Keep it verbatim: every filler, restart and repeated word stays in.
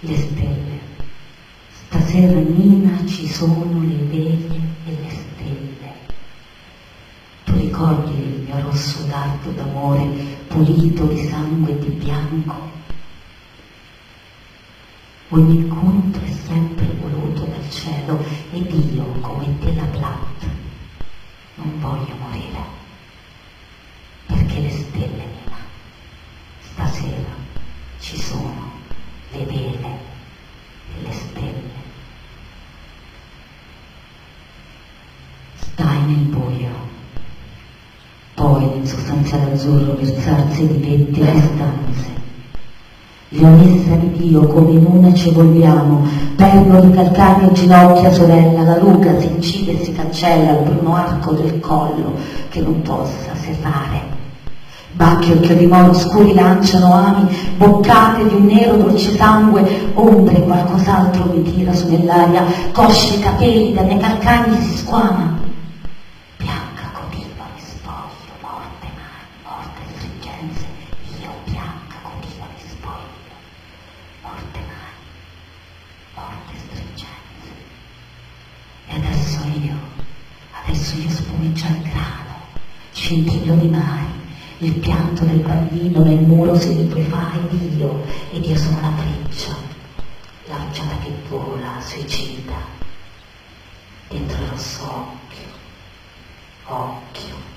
le stelle. Stasera Nina ci sono le vele e le stelle. Tu ricordi il mio rosso dardo d'amore pulito di sangue e di bianco? Ogni incontro è sempre voluto dal cielo ed io, come te la Platt, non voglio morire, perché le stelle, Nina, stasera ci sono le vele e le stelle. Stai nel buio, poi nel sostanziale azzurro versarsi di letti e stanze. Le ho messe anch'io come in una ci vogliamo, perno di calcagno ginocchia sorella, la ruga si incide e si cancella al primo arco del collo che non possa serrare. Bacchi e occhio di moro scuri lanciano ami, boccate di un nero dolce sangue, ombre qualcos'altro mi tira su nell'aria, cosci capelli da nei calcagni si squama. Bianca cotiva mi spoglio, morte mani, morte stringenze, io bianca cotiva mi spoglio, morte mani, morte stringenze. E adesso io, adesso io spumeggia il grano, scintillo di mari, il pianto del bambino nel muro si liquefà ed io, ed io sono la freccia, la rugiada che vola, suicida, dentro il rosso occhio, occhio.